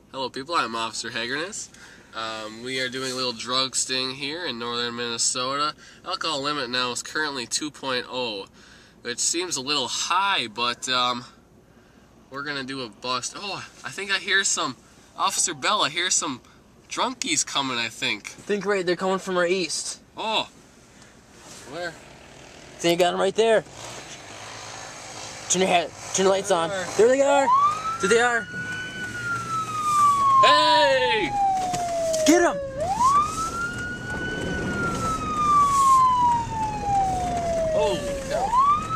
Hello people, I'm Officer Haggerness. We are doing a little drug sting here in northern Minnesota. Alcohol limit now is currently 2.0, which seems a little high, but we're going to do a bust. Oh, I think I hear some, Officer Bell, I hear some drunkies coming, I think. Think right, they're coming from our east. Oh, where? See, you got them right there. Turn your head, turn the lights on. There they are. There they are. Hey! Get them! Holy cow.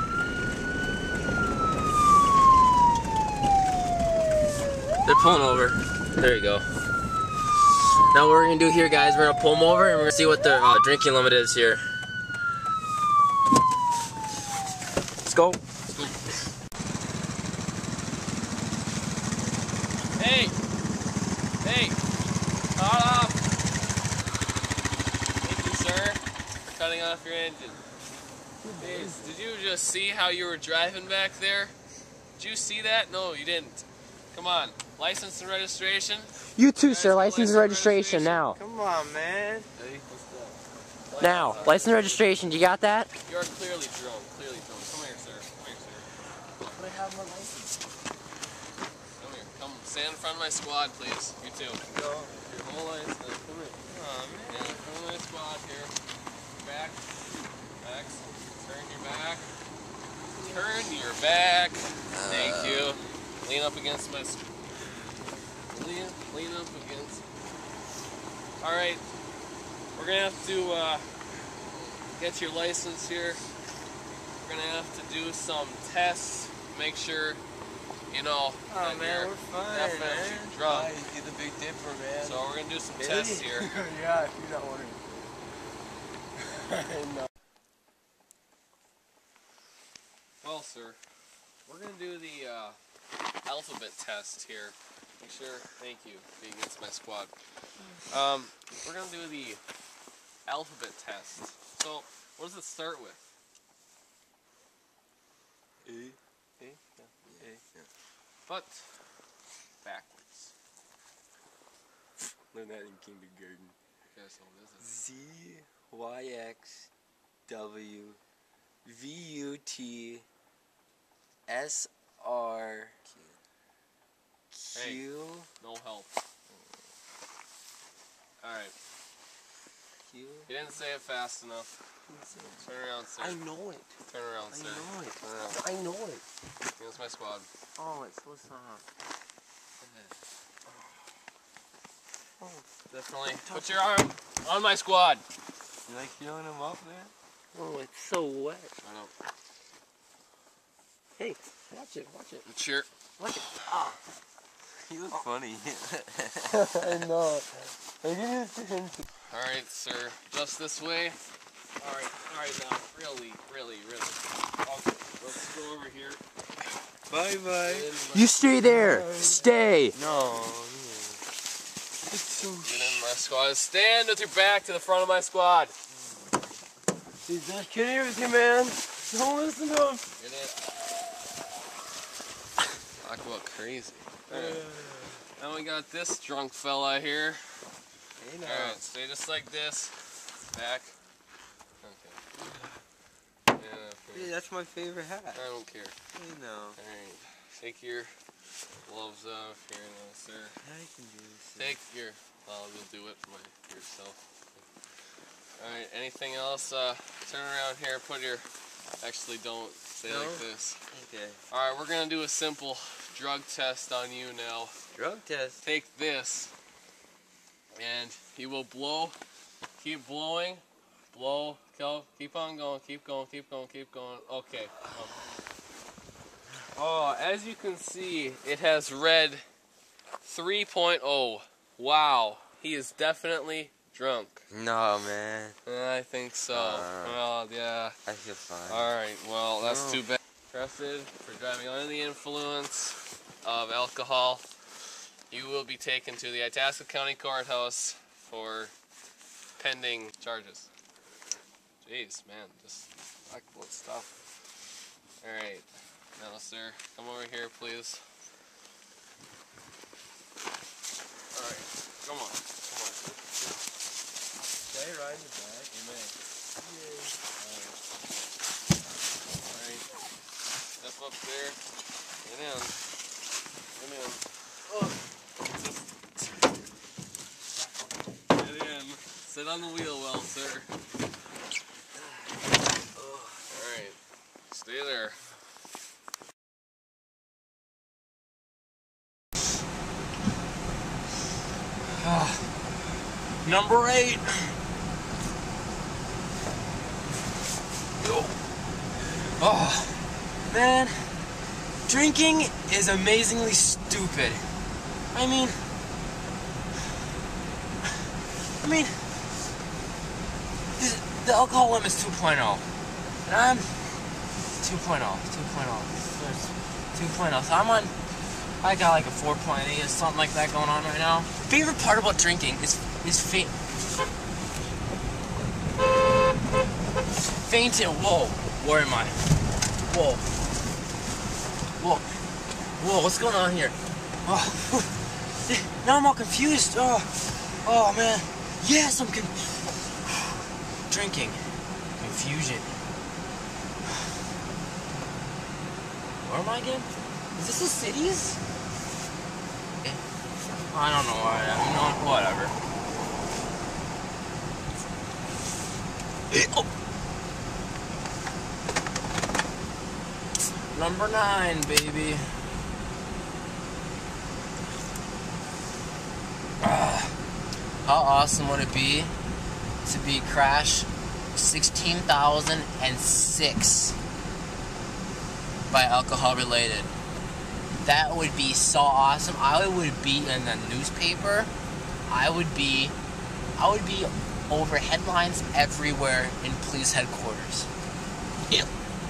They're pulling over. There you go. Now what we're going to do here, guys, we're going to pull them over and we're going to see what their drinking limit is here. Let's go. Hey! Hey! Cut off! Thank you, sir, for cutting off your engine. Hey, did you just see how you were driving back there? Did you see that? No, you didn't. Come on. License and registration? You too, sir. License and registration now. Come on, man. Hey, what's that? Now, license and registration. You got that? You are clearly drunk. Clearly drunk. Come here, sir. Come here, sir. But I have my license. Come here. Come stand in front of my squad, please. You too. Go. Your whole license. Come here. Oh, man. Yeah, in front of my squad here. Back. Back. Turn your back. Turn your back. Thank you. Lean up against my... Lean up against... Alright. We're going to have to get your license here. We're going to have to do some tests. Make sure, you know, that man, you're we're fine, definitely man. drunk. You're the Big Dipper, man. So we're going to do some tests here. Yeah, if you're not wondering. No. Well, sir, we're going to do the alphabet test here. Make sure, thank you, being against my squad. We're going to do the alphabet test. So, what does it start with? A. A? Yeah. A. Yeah. But, backwards. Learned that in kindergarten. Okay, so what is it? Z, Y, X, W, V, U, T, S, R, Q. Hey, no help. Alright. Q. You didn't say it fast enough. Turn around, sir. I know it. Turn around, sir. I know it. Turn around. I know it. Against my squad. Oh, it's so soft. Oh. Definitely. Put your arm on my squad. You like feeling him up, man? Oh, it's so wet. I know. Hey, watch it, watch it. Sure. Watch it. Ah. You look funny. I know. Alright, sir. Just this way. Alright now. Really. Okay, let's go over here. Bye-bye. You stay there. Stay. No. It's so Get in my squad. Stand with your back to the front of my squad. He's just kidding with you, man. Don't listen to him. Get in. Talk about crazy. Now we got this drunk fella here. Hey, now. Alright, stay just like this. Back. Okay. Hey, that's my favorite hat. I don't care. Hey, no. Alright. Take your gloves off here now, sir. I can do this. Take your... Well, you'll do it yourself. Alright, anything else? Turn around here, put your... Actually, don't. Stay like this. Okay. Alright, we're gonna do a simple drug test on you now. Drug test. Take this, and you will blow. Keep blowing. Blow. Go. Keep on going. Keep going. Keep going. Keep going. Okay. Oh, as you can see, it has read 3.0. Wow. He is definitely drunk. No, man. I think so. Well, yeah. I feel fine. Alright, well, that's too bad. Arrested for driving under the influence of alcohol. You will be taken to the Itasca County Courthouse for pending charges. Jeez, man, just remarkable stuff. Alright, now sir, come over here please. Alright, come on. Stay right in the back. Amen. Alright. Step up there. Get in. Get in. Sit on the wheel well, sir. Alright. Stay there. Number 8. Oh, man, drinking is amazingly stupid. I mean, the alcohol limit is 2.0, and I'm 2.0, so I got like a 4.8 or something like that going on right now. Favorite part about drinking is fainting. Whoa, where am I? Whoa, what's going on here? Oh, now I'm all confused. Oh man. Yes, I'm drinking. Confusion. Where am I again? Is this the cities? I don't know where I am. No, whatever. Oh. Number 9, baby. How awesome would it be to be Crash 16,006 by alcohol related? That would be so awesome. I would be in the newspaper. I would be over headlines everywhere in police headquarters. Yep.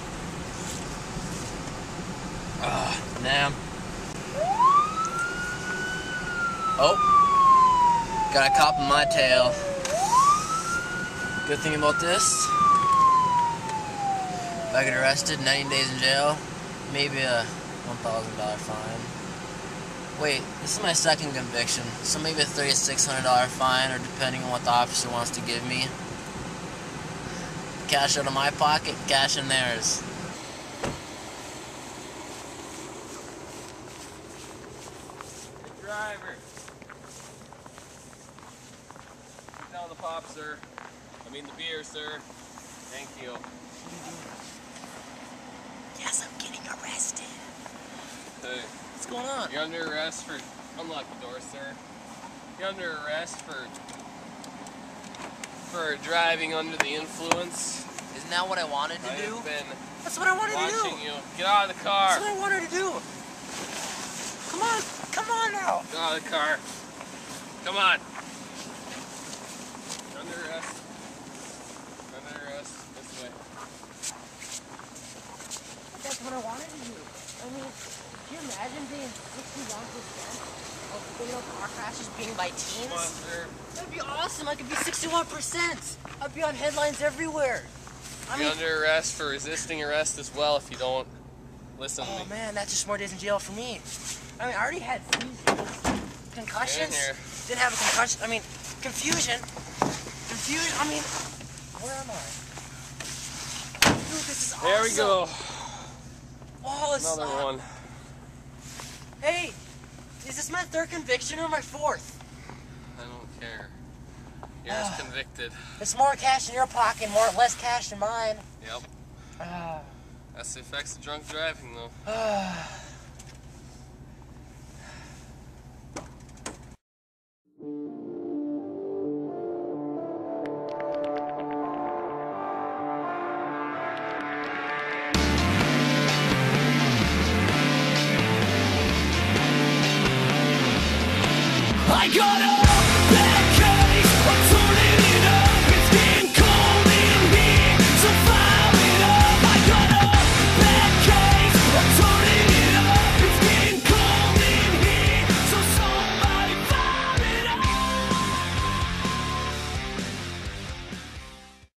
Damn. Oh, got a cop in my tail. Good thing about this, if I get arrested, 90 days in jail, maybe a $1,000 fine. Wait, this is my second conviction, so maybe a $3,600 fine, or depending on what the officer wants to give me. Cash out of my pocket, cash in theirs. Driver. Put down the pop, sir. I mean the beer, sir. Thank you. Yes, I'm getting arrested. Hey, What's going on? you're under arrest for... Unlock the door, sir. You're under arrest for driving under the influence. Isn't that what I wanted to do? I've been That's what I wanted to do. watching you. Get out of the car. That's what I wanted to do. Come on now. Get out of the car. Come on. You're under arrest. You're under arrest. This way. That's what I wanted to do. I mean, can you imagine being 61% of car crashes being by teens? Come on, sir. That'd be awesome. I could be 61%. I'd be on headlines everywhere. You're under arrest for resisting arrest as well if you don't listen to me. Oh man, that's just more days in jail for me. I mean, I already had concussions. Get in here. Didn't have a concussion. I mean, confusion. I mean, where am I? Dude, this is awesome. There we go. Oh, it's Another one. Hey, is this my 3rd conviction or my 4th? I don't care. You're just convicted. It's more cash in your pocket, less cash in mine. Yep. That's the effects of drunk driving, though.